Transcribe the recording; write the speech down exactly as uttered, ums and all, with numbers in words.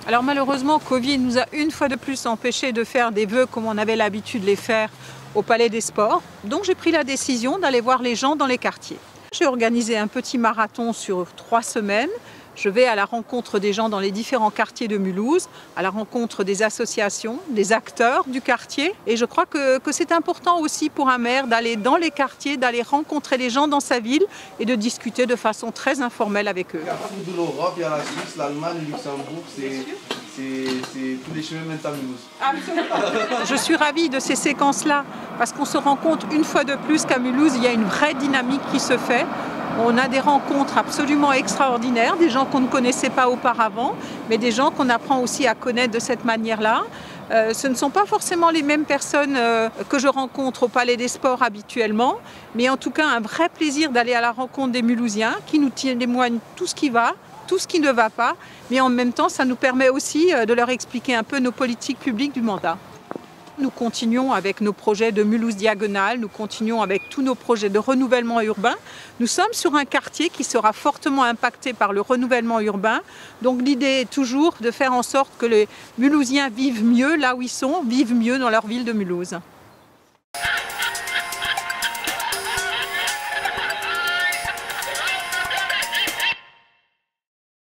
Alors malheureusement, Covid nous a une fois de plus empêché de faire des vœux comme on avait l'habitude de les faire au Palais des Sports. Donc j'ai pris la décision d'aller voir les gens dans les quartiers. J'ai organisé un petit marathon sur trois semaines. Je vais à la rencontre des gens dans les différents quartiers de Mulhouse, à la rencontre des associations, des acteurs du quartier. Et je crois que, que c'est important aussi pour un maire d'aller dans les quartiers, d'aller rencontrer les gens dans sa ville et de discuter de façon très informelle avec eux. Il y a tout de l'Europe, il y a la Suisse, l'Allemagne, le Luxembourg, c'est tous les chemins mènent à Mulhouse. Absolument. Je suis ravie de ces séquences-là parce qu'on se rend compte une fois de plus qu'à Mulhouse, il y a une vraie dynamique qui se fait. On a des rencontres absolument extraordinaires, des gens qu'on ne connaissait pas auparavant, mais des gens qu'on apprend aussi à connaître de cette manière-là. Euh, ce ne sont pas forcément les mêmes personnes euh, que je rencontre au Palais des Sports habituellement, mais en tout cas un vrai plaisir d'aller à la rencontre des Mulhousiens qui nous témoignent tout ce qui va, tout ce qui ne va pas, mais en même temps ça nous permet aussi de leur expliquer un peu nos politiques publiques du mandat. Nous continuons avec nos projets de Mulhouse Diagonale, nous continuons avec tous nos projets de renouvellement urbain. Nous sommes sur un quartier qui sera fortement impacté par le renouvellement urbain. Donc l'idée est toujours de faire en sorte que les Mulhousiens vivent mieux là où ils sont, vivent mieux dans leur ville de Mulhouse.